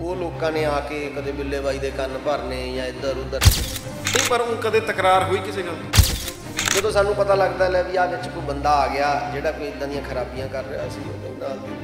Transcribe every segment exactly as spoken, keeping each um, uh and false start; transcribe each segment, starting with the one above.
ਉਹ ਲੋਕਾਂ ਨੇ ਆ ਕੇ ਕਦੇ ਬਿੱਲੇ ਬਾਈ ਦੇ ਕੰਨ ਭਰਨੇ ਜਾਂ ਇੱਧਰ ਉੱਧਰ ਨਹੀਂ, ਪਰ ਉਹ ਕਦੇ ਤਕਰਾਰ ਹੋਈ ਕਿਸੇ ਗੱਲ ਤੋਂ? ਜਦੋਂ ਸਾਨੂੰ ਪਤਾ ਲੱਗਦਾ ਲੈ ਵੀ ਆ ਵਿੱਚ ਕੋਈ ਬੰਦਾ ਆ ਗਿਆ ਜਿਹੜਾ ਕੋਈ ਇਦਾਂ ਦੀਆਂ ਖਰਾਬੀਆਂ ਕਰ ਰਿਹਾ ਸੀ, ਉਹਦੇ ਨਾਲ ਦੀ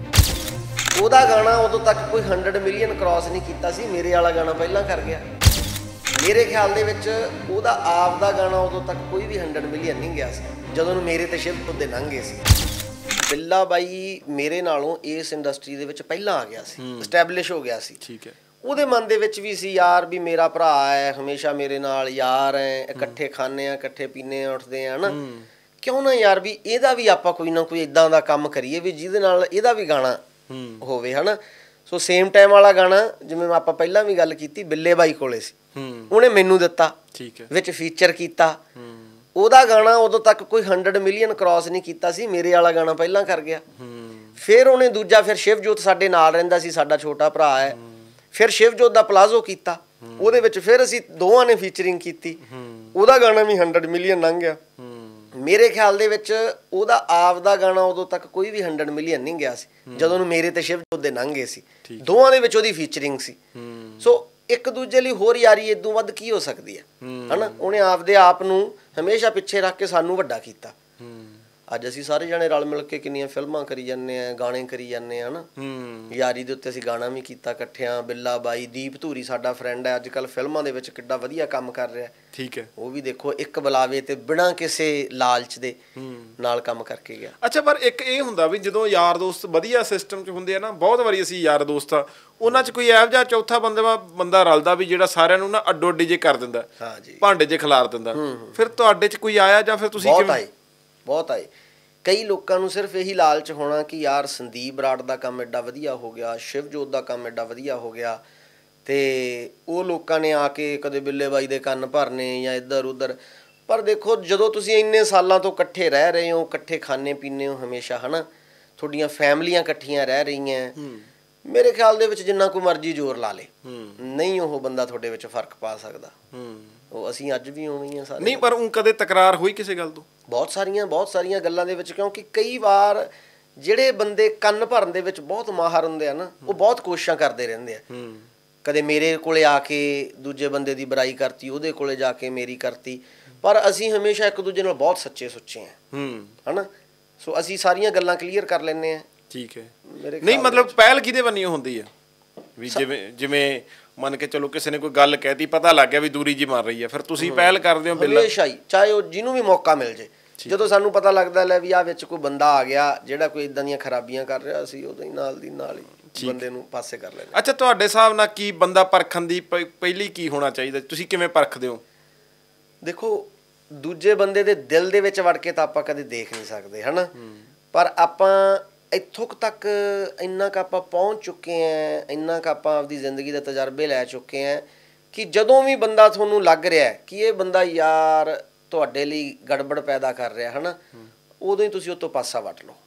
ਨਾਲ ਉਹਦਾ ਗਾਣਾ ਉਦੋਂ ਤੱਕ ਕੋਈ ਹੰਡਰਡ ਮਿਲੀਅਨ ਕ੍ਰਾਸ ਨਹੀਂ ਕੀਤਾ ਸੀ, ਮੇਰੇ ਵਾਲਾ ਗਾਣਾ ਪਹਿਲਾਂ ਕਰ ਗਿਆ। ਮੇਰੇ ਖਿਆਲ ਦੇ ਵਿੱਚ ਉਹਦਾ ਆਪ ਦਾ ਗਾਣਾ ਉਦੋਂ ਤੱਕ ਕੋਈ ਵੀ ਹੰਡਰਡ ਮਿਲੀਅਨ ਨਹੀਂ ਗਿਆ ਸੀ ਜਦੋਂ ਨੂੰ ਮੇਰੇ ਤੇ ਸ਼ਿਵ ਦੇ ਲੰਘੇ ਸੀ। ਬਿੱਲਾ ਬਾਈ ਮੇਰੇ ਨਾਲੋਂ ਇਸ ਇੰਡਸਟਰੀ ਦੇ ਵਿੱਚ ਪਹਿਲਾਂ ਆ ਗਿਆ ਸੀ, ਐਸਟੈਬਲਿਸ਼ ਹੋ ਗਿਆ ਸੀ। ਠੀਕ ਹੈ। ਉਹਦੇ ਮਨ ਦੇ ਵਿੱਚ ਵੀ ਸੀ ਯਾਰ ਵੀ ਮੇਰਾ ਭਰਾ ਹੈ, ਹਮੇਸ਼ਾ ਮੇਰੇ ਨਾਲ ਯਾਰ ਹੈ, ਇਕੱਠੇ ਖਾਂਦੇ ਆ, ਇਕੱਠੇ ਪੀਂਦੇ ਆ, ਉੱਠਦੇ ਆ ਨਾ, ਕਿਉਂ ਨਾ ਯਾਰ ਵੀ ਇਹਦਾ ਵੀ ਆਪਾਂ ਕੋਈ ਨਾ ਕੋਈ ਇੱਦਾਂ ਦਾ ਕੰਮ ਕਰੀਏ ਵੀ ਜਿਹਦੇ ਨਾਲ ਇਹਦਾ ਵੀ ਗਾਣਾ ਹੋਵੇ ਹੈ ਨਾ। ਸੋ ਸੇਮ ਟਾਈਮ ਵਾਲਾ ਗਾਣਾ ਜਿਵੇਂ ਆਪਾਂ ਪਹਿਲਾਂ ਵੀ ਗੱਲ ਕੀਤੀ ਬਿੱਲੇ ਬਾਈ ਕੋਲੇ ਸੀ, ਉਹਨੇ ਮੈਨੂੰ ਦਿੱਤਾ, ਠੀਕ ਹੈ, ਵਿੱਚ ਫੀਚਰ ਕੀਤਾ। ਉਹਦਾ ਗਾਣਾ ਉਦੋਂ ਤੱਕ ਕੋਈ ਹੰਡਰਡ ਮਿਲੀਅਨ ਕ੍ਰਾਸ ਨਹੀਂ ਕੀਤਾ ਸੀ, ਮੇਰੇ ਵਾਲਾ ਗਾਣਾ ਪਹਿਲਾਂ ਕਰ ਗਿਆ। ਫਿਰ ਉਹਨੇ ਦੂਜਾ ਫਿਰ ਸ਼ਿਵਜੋਤ ਸਾਡੇ ਨਾਲ ਰਹਿੰਦਾ ਸੀ, ਸਾਡਾ ਛੋਟਾ ਭਰਾ ਹੈ, ਫਿਰ ਸ਼ਿਵਜੋਤ ਦਾ ਪਲਾਜ਼ੋ ਕੀਤਾ, ਉਹਦੇ ਵਿੱਚ ਫਿਰ ਅਸੀਂ ਦੋਵਾਂ ਨੇ ਫੀਚਰਿੰਗ ਕੀਤੀ, ਉਹਦਾ ਗਾਣਾ ਵੀ ਹੰਡਰਡ ਮਿਲੀਅਨ ਲੰਘ ਗਿਆ। ਮੇਰੇ ਖਿਆਲ ਦੇ ਵਿੱਚ ਉਹਦਾ ਆਪ ਦਾ ਗਾਣਾ ਉਦੋਂ ਤੱਕ ਕੋਈ ਵੀ ਹੰਡਰਡ ਮਿਲੀਅਨ ਨਹੀਂ ਗਿਆ ਸੀ ਜਦੋਂ ਨੂੰ ਮੇਰੇ ਤੇ ਸ਼ਿਵਜੋਤ ਦੇ ਲੰਘੇ ਸੀ, ਦੋਵਾਂ ਦੇ ਵਿੱਚ ਉਹਦੀ ਫੀਚਰਿੰਗ ਸੀ। ਸੋ ਇੱਕ ਦੂਜੇ ਲਈ ਹੋਰ ਯਾਰੀ ਇਦੋਂ ਵੱਧ ਕੀ ਹੋ ਸਕਦੀ ਹੈ ਹਨਾ। ਉਹਨੇ ਆਪਦੇ ਆਪ ਨੂੰ ਹਮੇਸ਼ਾ ਪਿੱਛੇ ਰੱਖ ਕੇ ਸਾਨੂੰ ਵੱਡਾ ਕੀਤਾ। ਅੱਜ ਅਸੀਂ ਸਾਰੇ ਜਣੇ ਰਲ ਮਿਲ ਕੇ ਕਿੰਨੀਆਂ ਫਿਲਮਾਂ ਕਰੀ ਜਾਂਦੇ ਆ, ਗਾਣੇ ਕਰੀ ਜਾਂਦੇ ਆ ਨਾ। ਯਾਰੀ ਦੇ ਉੱਤੇ ਅਸੀਂ ਗਾਣਾ ਵੀ ਕੀਤਾ ਇਕੱਠਿਆਂ। ਬਿੱਲਾ ਬਾਈ, ਦੀਪ ਧੂਰੀ ਸਾਡਾ ਫਰੈਂਡ ਹੈ, ਅੱਜ ਕੱਲ੍ਹ ਫਿਲਮਾਂ ਦੇ ਵਿੱਚ ਕਿੱਡਾ ਵਧੀਆ ਕੰਮ ਕਰ ਰਿਹਾ। ਠੀਕ ਹੈ। ਉਹ ਵੀ ਦੇਖੋ ਇੱਕ ਬੁਲਾਵੇ ਤੇ ਬਿਨਾਂ ਕਿਸੇ ਲਾਲਚ ਦੇ ਨਾਲ ਕੰਮ ਕਰਕੇ ਗਿਆ। ਅੱਛਾ, ਪਰ ਇੱਕ ਇਹ ਹੁੰਦਾ ਵੀ ਜਦੋਂ ਯਾਰ ਦੋਸਤ ਵਧੀਆ ਸਿਸਟਮ 'ਚ ਹੁੰਦੇ ਆ ਨਾ, ਬਹੁਤ ਵਾਰੀ ਅਸੀਂ ਯਾਰ ਦੋਸਤ ਆ, ਉਹਨਾਂ 'ਚ ਕੋਈ ਇਹੋ ਜਿਹਾ ਚੌਥਾ ਬੰਦਾ ਬੰਦਾ ਰਲਦਾ ਵੀ ਜਿਹੜਾ ਸਾਰਿਆਂ ਨੂੰ ਨਾ ਅੱਡੋ ਅੱਡੀ ਜੇ ਕਰ ਦਿੰਦਾ, ਭਾਂਡੇ 'ਚ ਖਿਲਾਰ ਦਿੰਦਾ। ਫਿਰ ਤੁਹਾਡੇ 'ਚ ਕੋਈ ਆਇਆ ਜਾਂ ਫਿਰ ਤੁਸੀਂ ਬਹੁਤ ਆਏ ਬਹੁਤ ਆਏ ਕਈ ਲੋਕਾਂ ਨੂੰ ਸਿਰਫ ਇਹੀ ਲਾਲਚ ਹੋਣਾ ਕਿ ਯਾਰ ਸੰਦੀਪ ਬਰਾੜ ਦਾ ਕੰਮ ਐਡਾ ਵਧੀਆ ਹੋ ਗਿਆ, ਸ਼ਿਵਜੋਤ ਦਾ ਕੰਮ ਐਡਾ ਵਧੀਆ ਹੋ ਗਿਆ, ਤੇ ਉਹ ਲੋਕਾਂ ਨੇ ਆ ਕੇ ਕਦੇ ਬਿੱਲੇ ਬਾਈ ਦੇ ਕੰਨ ਭਰਨੇ ਜਾਂ ਇੱਧਰ ਉੱਧਰ। ਪਰ ਦੇਖੋ ਜਦੋਂ ਤੁਸੀਂ ਇੰਨੇ ਸਾਲਾਂ ਤੋਂ ਇਕੱਠੇ ਰਹਿ ਰਹੇ ਹੋ, ਇਕੱਠੇ ਖਾਣੇ ਪੀਂਦੇ ਹੋ ਹਮੇਸ਼ਾ ਹੈ ਨਾ, ਤੁਹਾਡੀਆਂ ਫੈਮਲੀਆਂ ਇਕੱਠੀਆਂ ਰਹਿ ਰਹੀਆਂ, ਮੇਰੇ ਖਿਆਲ ਦੇ ਵਿੱਚ ਜਿੰਨਾ ਕੋਈ ਮਰਜ਼ੀ ਜ਼ੋਰ ਲਾ ਲੇ ਨਹੀਂ ਉਹ ਬੰਦਾ ਤੁਹਾਡੇ ਵਿੱਚ ਫਰਕ ਪਾ ਸਕਦਾ। ਉਹ ਅਸੀਂ ਅੱਜ ਵੀ ਉਵੇਂ ਹੀ ਆ ਸਾਰੇ। ਨਹੀਂ, ਪਰ ਉਹ ਕਦੇ ਤਕਰਾਰ ਹੋਈ ਕਿਸੇ ਗੱਲ ਤੋਂ? ਬਹੁਤ ਸਾਰੀਆਂ ਬਹੁਤ ਸਾਰੀਆਂ ਗੱਲਾਂ ਦੇ ਵਿੱਚ, ਕਿਉਂਕਿ ਕਈ ਵਾਰ ਜਿਹੜੇ ਬੰਦੇ ਕੰਨ ਭਰਨ ਦੇ ਵਿੱਚ ਬਹੁਤ ਮਾਹਰ ਹੁੰਦੇ ਆ ਨਾ, ਉਹ ਬਹੁਤ ਕੋਸ਼ਿਸ਼ਾਂ ਕਰਦੇ ਰਹਿੰਦੇ ਆ। ਕਦੇ ਮੇਰੇ ਕੋਲੇ ਆ ਕੇ ਦੂਜੇ ਬੰਦੇ ਦੀ ਬੁਰਾਈ ਕਰਤੀ, ਉਹਦੇ ਕੋਲੇ ਜਾ ਕੇ ਮੇਰੀ ਕਰਤੀ, ਪਰ ਅਸੀਂ ਹਮੇਸ਼ਾ ਇੱਕ ਦੂਜੇ ਨਾਲ ਬਹੁਤ ਸੱਚੇ ਸੁੱਚੇ ਆ ਹੈ ਨਾ। ਸੋ ਅਸੀਂ ਸਾਰੀਆਂ ਗੱਲਾਂ ਕਲੀਅਰ ਕਰ ਲੈਂਦੇ ਹਾਂ। ਠੀਕ ਹੈ। ਨਹੀਂ, ਮਤਲਬ ਪਹਿਲ ਕਿਹਦੇ ਬੰਨਿਓ ਹੁੰਦੀ ਆ ਵੀ ਜਿਵੇਂ ਜਿਵੇਂ ਮੰਨ ਕੇ ਚਲੋ ਕਿਸੇ ਨੇ ਕੋਈ ਗੱਲ ਕਹਿਤੀ, ਪਤਾ ਲੱਗ ਗਿਆ ਵੀ ਦੂਰੀ ਜੀ ਮਾਰ ਰਹੀ ਹੈ, ਫਿਰ ਤੁਸੀਂ ਪਹਿਲ ਕਰਦੇ ਹੋ? ਹਮੇਸ਼ਾ ਹੀ, ਚਾਹੇ ਉਹ ਜਿਹਨੂੰ ਵੀ ਮੌਕਾ ਮਿਲ ਜੇ, ਜਦੋਂ ਸਾਨੂੰ ਪਤਾ ਲੱਗਦਾ ਲੈ ਵੀ ਆ ਵਿੱਚ ਕੋਈ ਬੰਦਾ ਆ ਗਿਆ ਜਿਹੜਾ ਕੋਈ ਇਦਾਂ ਦੀਆਂ ਖਰਾਬੀਆਂ ਕਰ ਰਿਹਾ, ਅਸੀਂ ਉਹਦੇ ਨਾਲ ਦੀ ਨਾਲ ਹੀ ਬੰਦੇ ਨੂੰ ਪਾਸੇ ਕਰ ਲੈਂਦੇ। ਅੱਛਾ, ਤੁਹਾਡੇ ਹਿਸਾਬ ਨਾਲ ਕੀ ਬੰਦਾ ਪਰਖਣ ਦੀ ਪਹਿਲੀ ਕੀ ਹੋਣਾ ਚਾਹੀਦਾ? ਤੁਸੀਂ ਕਿਵੇਂ ਪਰਖਦੇ ਹੋ? ਦੇਖੋ, ਦੂਜੇ ਬੰਦੇ ਦੇ ਦਿਲ ਦੇ ਵਿੱਚ ਵੜ ਕੇ ਤਾਂ ਆਪਾਂ ਕਦੇ ਦੇਖ ਨਹੀਂ ਸਕਦੇ ਹੈ ਨਾ, ਪਰ ਆਪਾਂ ਇੱਥੋਂ ਤੱਕ ਇੰਨਾ ਕੁ ਆਪਾਂ ਪਹੁੰਚ ਚੁੱਕੇ ਹਾਂ, ਇੰਨਾ ਕੁ ਆਪਾਂ ਆਪਦੀ ਜ਼ਿੰਦਗੀ ਦੇ ਤਜਰਬੇ ਲੈ ਚੁੱਕੇ ਹਾਂ ਕਿ ਜਦੋਂ ਵੀ ਬੰਦਾ ਤੁਹਾਨੂੰ ਲੱਗ ਰਿਹਾ ਕਿ ਇਹ ਬੰਦਾ ਯਾਰ ਤੁਹਾਡੇ ਲਈ ਗੜਬੜ ਪੈਦਾ ਕਰ ਰਿਹਾ ਹੈ ਨਾ, ਉਦੋਂ ਹੀ ਤੁਸੀਂ ਉਹ ਤੋਂ ਪਾਸਾ ਵੱਟ ਲਓ।